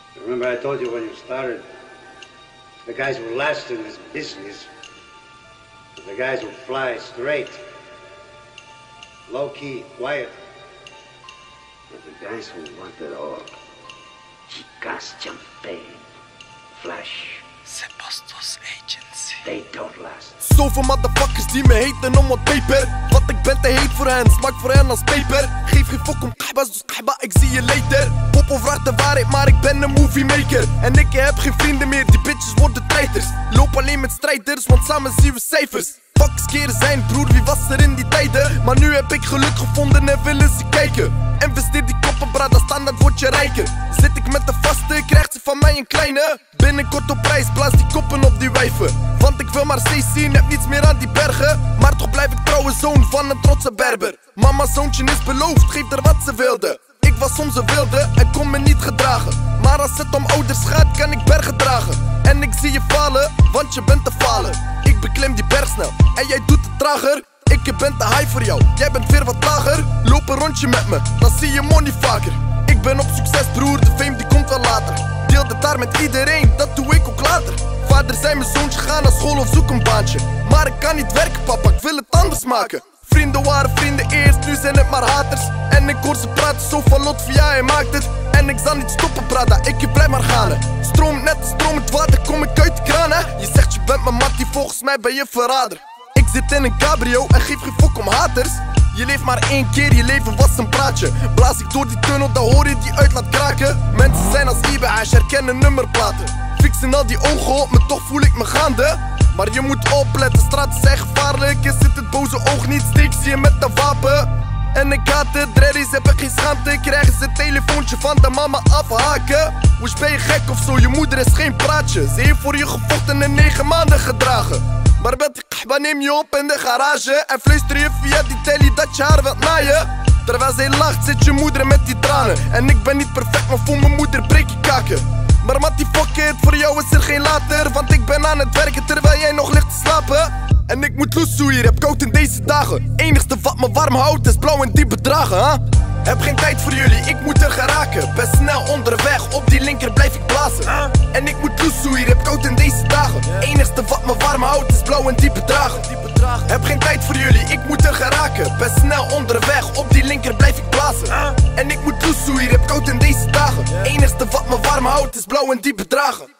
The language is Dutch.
Remember I told you when you started, the guys who last in this business are the guys who fly straight, low-key, quiet. But the guys who want it all, chicas, champagne, flash. Sebastos Agency. They don't last. Zoveel motherfuckers die me heten om wat peper. Want ik ben te heet voor hen, smaak voor hen als peper. Geef geen fok om kahbas, dus kahba, ik zie je later. Popo vraagt de waarheid, maar ik ben een moviemaker. En ik heb geen vrienden meer, die bitches worden treiters. Loop alleen met strijders, want samen zien we cijfers. Fuckers keren zijn broer, wie was er in die tijden? Maar nu heb ik geluk gevonden en willen ze kijken. Investeer die koppen, brada, standaard word je rijker. Zit ik met de vaste, krijgt ze van mij een kleine. Binnenkort op prijs, blaas die koppen op die wijven. Want ik wil maar zee zien, heb niets meer aan die bergen. Maar toch blijf ik trouwe zoon van een trotse berber. Mama's zoontje is beloofd, geef haar wat ze wilde. Ik was soms een wilde en kon me niet gedragen. Maar als het om ouders gaat, kan ik bergen dragen. En ik zie je falen, want je bent te falen. Ik beklim die berg snel en jij doet het trager. Ik ben te high voor jou, jij bent weer wat lager. Loop een rondje met me, dan zie je money vaker. Ik ben op succes broer, de fame die komt wel later. Deel het daar met iedereen, dat doe ik ook later. Vader zei mijn zoontje, ga naar school of zoek een baantje. Maar ik kan niet werken papa, ik wil het anders maken. Vrienden waren vrienden eerst, nu zijn het maar haters. En ik hoor ze praten zo van Lotfi, hij maakt het. En ik zal niet stoppen brada, ik blijf maar gaan. Stroomt net stromend water, kom ik uit de kraan hè. Je zegt je bent mijn mattie, volgens mij ben je verrader. Ik zit in een cabrio en geef geen fok om haters. Je leeft maar één keer, je leven was een praatje. Blaas ik door die tunnel, dan hoor je die uit laat kraken. Mensen zijn als eBay, herkennen nummerplaten. Fixen al die ogen op me, toch voel ik me gaande. Maar je moet opletten, straten zijn gevaarlijk. Je zit het boze oog niet, steek zie je met een wapen. En ik haat het, dreddies hebben geen schaamte. Krijgen ze een telefoontje van de mama afhaken. Woes ben je gek of zo, je moeder is geen praatje. Ze heeft voor je gevochten en 9 maanden gedragen. Maar met die kahba neem je op in de garage. En fluister je via die telly dat je haar wilt naaien. Terwijl zij lacht zit je moeder met die tranen. En ik ben niet perfect, maar voor mijn moeder breek je kaken. Maar Mattie fuck it, voor jou is er geen later. Want ik ben aan het werken terwijl jij nog ligt te slapen. En ik moet loesoe hier, heb koud in deze dagen. Enigste wat me warm houdt is blauw en diep bedragen huh? Heb geen tijd voor jullie, ik moet er geraken. Ben snel onderweg, op die linker blijf ik blazen En ik moet loesoe hier, heb koud in deze dagen. Enigste wat me warm houdt is blauw en diep bedragen. Heb geen tijd voor jullie, ik moet er geraken. Ben snel onderweg, op die linker blijf ik blazen En ik moet loesoe hier, heb koud in deze dagen. Enigste wat me warm houdt is blauw en diep bedragen.